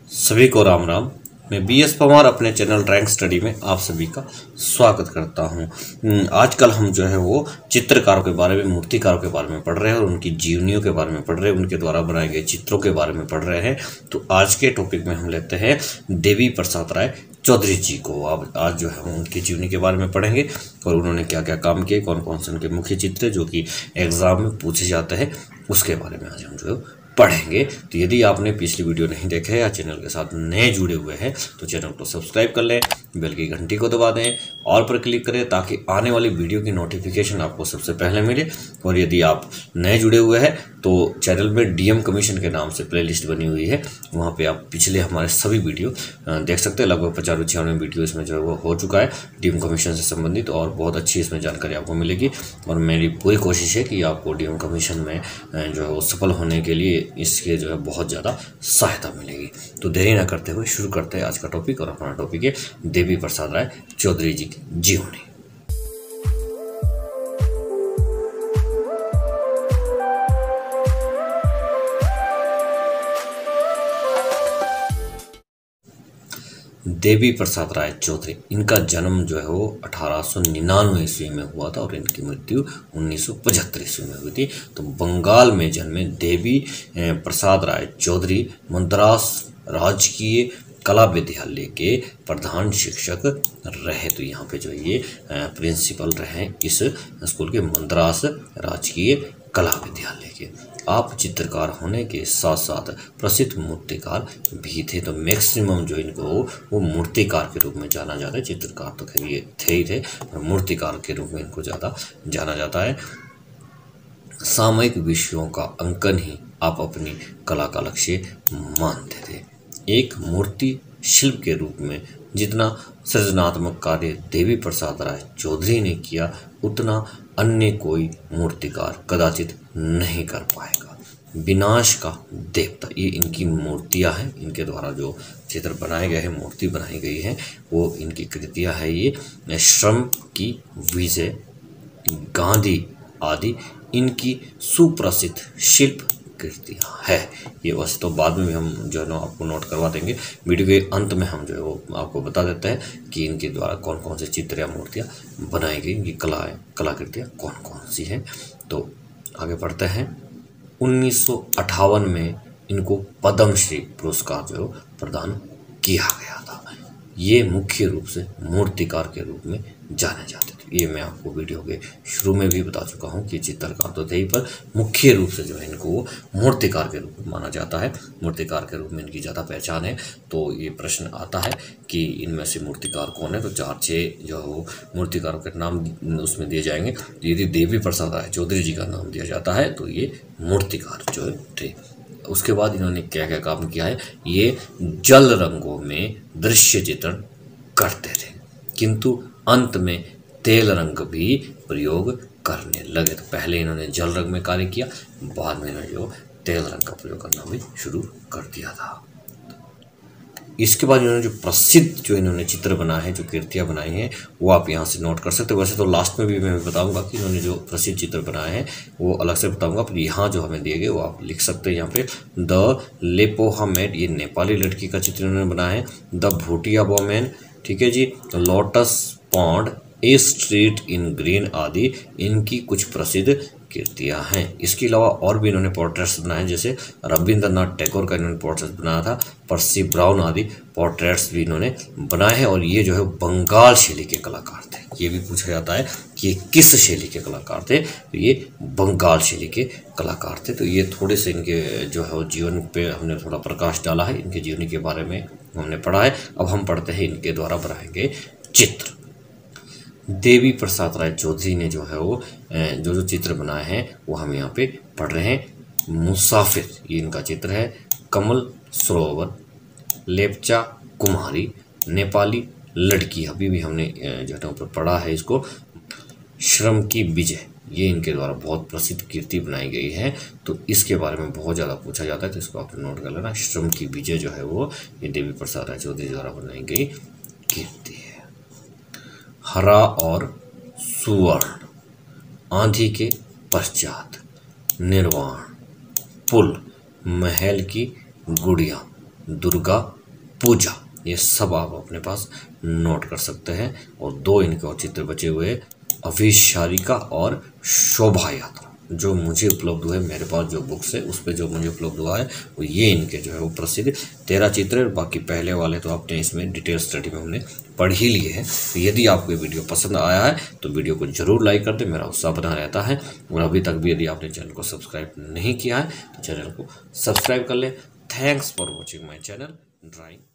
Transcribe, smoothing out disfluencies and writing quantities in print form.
सभी को राम राम। मैं बीएस पवार अपने चैनल रैंक स्टडी में आप सभी का स्वागत करता हूं। आजकल हम जो है वो चित्रकारों के बारे में, मूर्तिकारों के बारे में पढ़ रहे हैं और उनकी जीवनियों के बारे में पढ़ रहे हैं, उनके द्वारा बनाए गए चित्रों के बारे में पढ़ रहे हैं। तो आज के टॉपिक में हम लेते हैं देवी प्रसाद राय चौधरी जी को। आज जो है उनकी जीवनी के बारे में पढ़ेंगे और उन्होंने क्या क्या काम किए, कौन कौन से उनके मुख्य चित्र जो कि एग्जाम में पूछे जाते हैं, उसके बारे में आज हम जो है पढ़ेंगे। तो यदि आपने पिछली वीडियो नहीं देखे या चैनल के साथ नए जुड़े हुए हैं तो चैनल को सब्सक्राइब कर लें, बेल की घंटी को दबा दें, ऑल पर क्लिक करें ताकि आने वाली वीडियो की नोटिफिकेशन आपको सबसे पहले मिले। और यदि आप नए जुड़े हुए हैं तो चैनल में डीएम कमीशन के नाम से प्लेलिस्ट बनी हुई है, वहाँ पे आप पिछले हमारे सभी वीडियो देख सकते हैं। लगभग 50-56 वीडियो इसमें जो है वो हो चुका है डीएम कमीशन से संबंधित, और बहुत अच्छी इसमें जानकारी आपको मिलेगी। और मेरी पूरी कोशिश है कि आपको डीएम कमीशन में जो है वो सफल होने के लिए इसके जो है बहुत ज़्यादा सहायता मिलेगी। तो देरी न करते हुए शुरू करते हैं आज का टॉपिक। और अपना टॉपिक है देवी प्रसाद राय चौधरी जी की जीवनी। देवी प्रसाद राय चौधरी, इनका जन्म जो है वो 1899 ईस्वी में हुआ था और इनकी मृत्यु 1975 ईस्वी में हुई थी। तो बंगाल में जन्मे देवी प्रसाद राय चौधरी मद्रास राजकीय कला विद्यालय के प्रधान शिक्षक रहे। तो यहाँ पे जो ये प्रिंसिपल रहे इस स्कूल के, मद्रास राजकीय कला विद्यालय के। आप चित्रकार होने के साथ साथ प्रसिद्ध मूर्तिकार भी थे। तो मैक्सिमम जो इनको वो मूर्तिकार के रूप में जाना जाता है। चित्रकार तो खैर ये थे ही थे, और मूर्तिकार के रूप में इनको ज़्यादा जाना जाता है। सामयिक विषयों का अंकन ही आप अपनी कला का लक्ष्य मानते थे। एक मूर्ति शिल्प के रूप में जितना सृजनात्मक कार्य देवी प्रसाद राय चौधरी ने किया, उतना अन्य कोई मूर्तिकार कदाचित नहीं कर पाएगा। विनाश का देवता, ये इनकी मूर्तियां हैं। इनके द्वारा जो चित्र बनाए गए हैं, मूर्ति बनाई गई है, वो इनकी कृतियां है। ये श्रम की विजय, गांधी आदि इनकी सुप्रसिद्ध शिल्प कृतियाँ है। ये वैसे तो बाद में भी हम जो है ना आपको नोट करवा देंगे। वीडियो के अंत में हम जो है वो आपको बता देते हैं कि इनके द्वारा कौन कौन से चित्र या मूर्तियाँ बनाई गई, इनकी कलाकृतियाँ कौन कौन सी हैं। तो आगे बढ़ते हैं। 1958 में इनको पद्मश्री पुरस्कार जो प्रदान किया गया था। ये मुख्य रूप से मूर्तिकार के रूप में जाने जाते थे। ये मैं आपको वीडियो के शुरू में भी बता चुका हूँ कि चित्रकार तो थे ही, पर मुख्य रूप से जो है इनको मूर्तिकार के रूप में माना जाता है। मूर्तिकार के रूप में इनकी ज़्यादा पहचान है। तो ये प्रश्न आता है कि इनमें से मूर्तिकार कौन है, तो 4-6 जो वो मूर्तिकारों के नाम उसमें दिए जाएंगे। यदि देवी प्रसाद राय चौधरी जी का नाम दिया जाता है तो ये मूर्तिकार जो थे। उसके बाद इन्होंने क्या क्या काम किया है, ये जल रंगों में दृश्य चित्रण करते थे, किंतु अंत में तेल रंग भी प्रयोग करने लगे। तो पहले इन्होंने जल रंग में कार्य किया, बाद में इन्होंने जो तेल रंग का प्रयोग करना भी शुरू कर दिया था। इसके बाद इन्होंने जो प्रसिद्ध जो इन्होंने चित्र बनाए हैं, जो कृतियाँ बनाई हैं, वो आप यहाँ से नोट कर सकते हो। वैसे तो लास्ट में भी मैं बताऊंगा कि इन्होंने जो प्रसिद्ध चित्र बनाए हैं वो अलग से बताऊंगा, पर यहाँ जो हमें दिए गए वो आप लिख सकते हैं। यहाँ पे द लेपोहा मेड, ये नेपाली लड़की का चित्र इन्होंने बनाया है। द भूटिया वोमेन, ठीक है जी। Lotus pond, a street in green आदि इनकी कुछ प्रसिद्ध कृतियाँ हैं। इसके अलावा और भी इन्होंने पोर्ट्रेट्स बनाए, जैसे रविंद्रनाथ टैगोर का इन्होंने पोर्ट्रेट बनाया था, पर्सी ब्राउन आदि पोर्ट्रेट्स भी इन्होंने बनाए हैं। और ये जो है बंगाल शैली के कलाकार थे। ये भी पूछा जाता है कि ये किस शैली के कलाकार थे, तो ये बंगाल शैली के कलाकार थे। तो ये थोड़े से इनके जो है जीवन पे हमने थोड़ा प्रकाश डाला है, इनके जीवनी के बारे में हमने पढ़ा है। अब हम पढ़ते हैं इनके द्वारा बनाए गए चित्र। देवी प्रसाद राय चौधरी ने जो है वो जो चित्र बनाए हैं वो हम यहाँ पे पढ़ रहे हैं। मुसाफिर, ये इनका चित्र है। कमल सरोवर, लेपचा कुमारी, नेपाली लड़की, अभी भी हमने जो है ऊपर पढ़ा है इसको। श्रम की विजय, ये इनके द्वारा बहुत प्रसिद्ध कृति बनाई गई है। तो इसके बारे में बहुत ज़्यादा पूछा जाता है, तो इसको आप नोट कर लेना। श्रम की विजय जो है वो ये देवी प्रसाद राय चौधरी द्वारा बनाई गई कृति है। हरा और सुवर्ण, आंधी के पश्चात, निर्वाण, पुल, महल की गुड़िया, दुर्गा पूजा, ये सब आप अपने पास नोट कर सकते हैं। और 2 इनके और चित्र बचे हुए, अभिसारिका और शोभा यात्रा, जो मुझे उपलब्ध हुए, मेरे पास जो बुक्स है उस पे जो मुझे उपलब्ध हुआ है वो ये इनके जो है वो प्रसिद्ध 13 चित्र है। बाकी पहले वाले तो आपने इसमें डिटेल स्टडी में हमने पढ़ ही लिए हैं। तो यदि आपको ये वीडियो पसंद आया है तो वीडियो को जरूर लाइक कर दें, मेरा उत्साह बना रहता है। और अभी तक भी यदि आपने चैनल को सब्सक्राइब नहीं किया है तो चैनल को सब्सक्राइब कर लें। Thanks for watching my channel drawing.